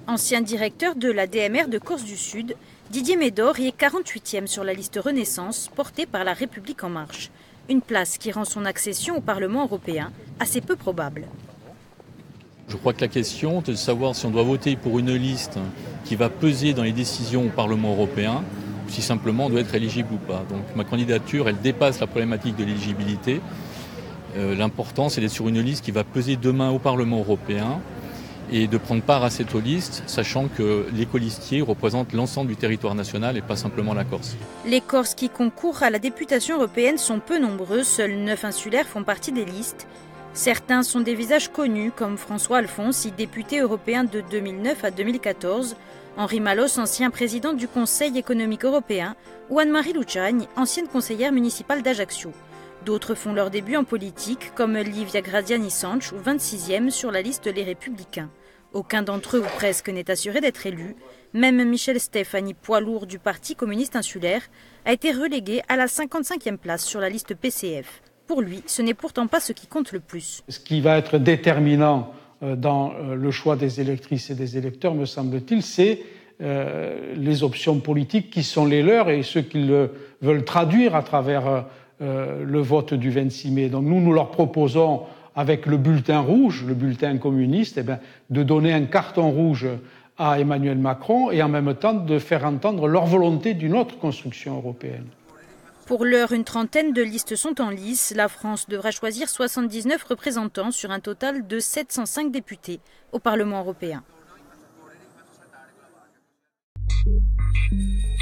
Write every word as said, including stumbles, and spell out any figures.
Ancien directeur de la D M R de Corse du Sud, Didier Médor y est quarante-huitième sur la liste Renaissance portée par La République En Marche. Une place qui rend son accession au Parlement européen assez peu probable. Je crois que la question de savoir si on doit voter pour une liste qui va peser dans les décisions au Parlement européen, ou si simplement on doit être éligible ou pas. Donc ma candidature, elle dépasse la problématique de l'éligibilité. Euh, l'important, c'est d'être sur une liste qui va peser demain au Parlement européen et de prendre part à cette liste, sachant que les colistiers représentent l'ensemble du territoire national et pas simplement la Corse. Les Corses qui concourent à la députation européenne sont peu nombreux, seuls neuf insulaires font partie des listes. Certains sont des visages connus, comme François Alfonsi, député européen de deux mille neuf à deux mille quatorze, Henri Malos, ancien président du Conseil économique européen, ou Anne-Marie Luciani, ancienne conseillère municipale d'Ajaccio. D'autres font leur début en politique, comme Livia Graziani Sanch, vingt-sixième sur la liste Les Républicains. Aucun d'entre eux ou presque n'est assuré d'être élu. Même Michel Stefani, poids lourd du Parti communiste insulaire, a été relégué à la cinquante-cinquième place sur la liste P C F. Pour lui, ce n'est pourtant pas ce qui compte le plus. Ce qui va être déterminant dans le choix des électrices et des électeurs, me semble-t-il, c'est euh, les options politiques qui sont les leurs et ceux qu'ils veulent traduire à travers euh, le vote du vingt-six mai. Donc nous, nous leur proposons, avec le bulletin rouge, le bulletin communiste, eh bien, de donner un carton rouge à Emmanuel Macron et en même temps de faire entendre leur volonté d'une autre construction européenne. Pour l'heure, une trentaine de listes sont en lice. La France devra choisir soixante-dix-neuf représentants sur un total de sept cent cinq députés au Parlement européen.